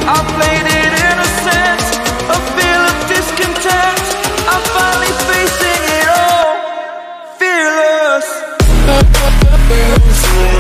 I played it innocent, a feel of discontent. I'm finally facing it all, fearless.